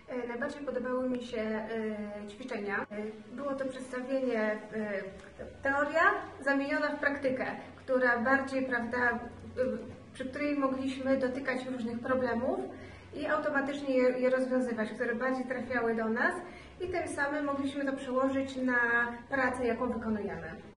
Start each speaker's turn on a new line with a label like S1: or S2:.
S1: Najbardziej podobały mi się ćwiczenia. Było to przedstawienie, teoria zamieniona w praktykę, która bardziej, prawda, przy której mogliśmy dotykać różnych problemów i automatycznie je rozwiązywać, które bardziej trafiały do nas i tym samym mogliśmy to przełożyć na pracę, jaką wykonujemy.